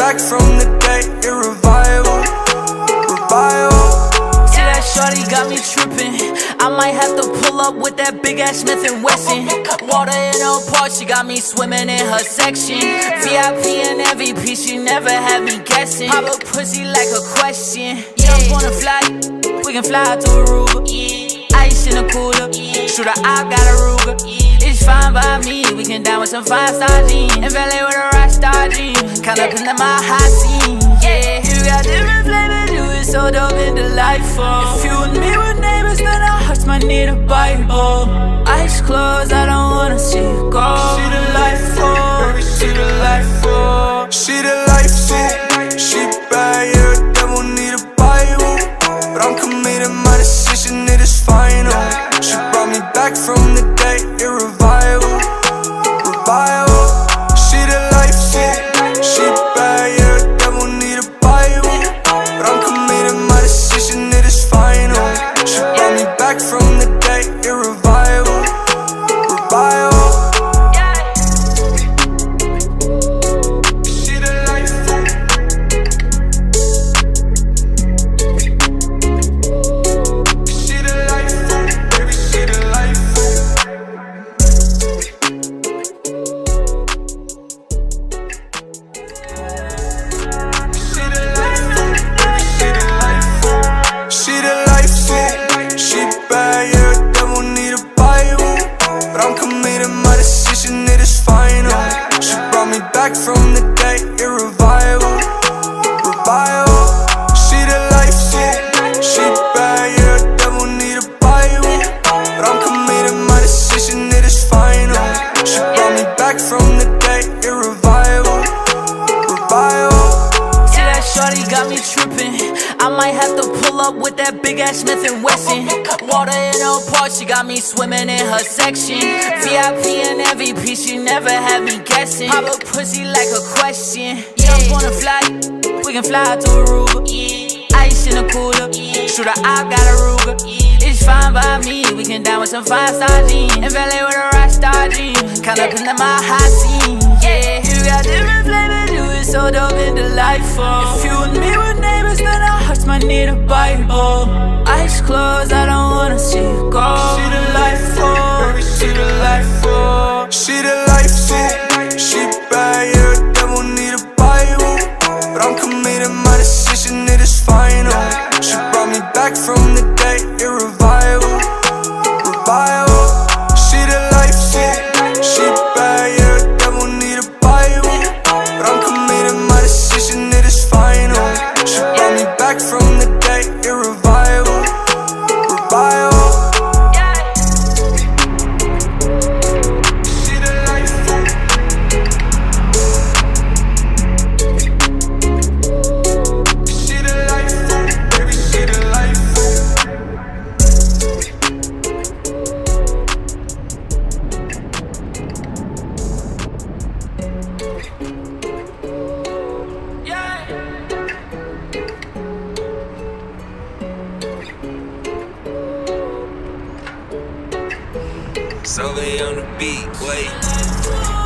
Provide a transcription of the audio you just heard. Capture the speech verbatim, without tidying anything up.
back from the dead, it revival, revival. See that shorty got me trippin'. I might have to pull up with that big ass Smith and Wesson. Water in her part, she got me swimming in her section. V I P and M V P, she never had me guessing. Pop a pussy like a question. Jump on a flight, we can fly out to Aruba. Ice in the cooler, shooter, I got a Ruger. It's fine by me, we can down with some five-star jeans and valet with a rock star jean. Count up into my hot scene, yeah. You got different flavors, you is so dope and delightful. If you and me were neighbors, then our hearts might need a Bible. Eyes closed, I don't wanna see you go. She delightful, she delightful. She delightful, she bad, yeah, the devil need a Bible. But I'm committed, my decision, it is final. She brought me back from the dead, it revival, revival. She delightful, she bad, yeah, the devil need a Bible. But I'm committed, my decision, it is final. She brought me back from the dead, it revival, revival. Back from the dead, it revival, revival. She delightful, she bad, yeah, the devil need a Bible. But I'm committed, my decision, it is final. She brought me back from the dead, it revival, revival. See that shorty got me trippin'. I might have to pull up with that big ass Smith and Wesson. Water in her part, she got me swimming in her section. V I P and M V P, she never had me guessing. Pop a pussy like a question. Jump on a flight, we can fly out to Aruba. Ice in the cooler, shooter, I got a Ruger. It's fine by me, we can down with some five-star jeans and valet with a rock star jean. Count up into my hot scene, yeah. You got different flavors, you is so dope and delightful. If you and me were neighbors, then our hearts might need a Bible. Eyes closed, I don't wanna see you go. She delightful, she delightful. She delightful, she bad, yeah, the devil need a Bible. But I'm committed, my decision, it is final. She brought me back from the dead, it revival, revival. She delightful, she bad, yeah, the devil need a Bible. But I'm committed, my decision, it is final. She brought me back from the dead, it revival, revival. Survey on the beat, wait.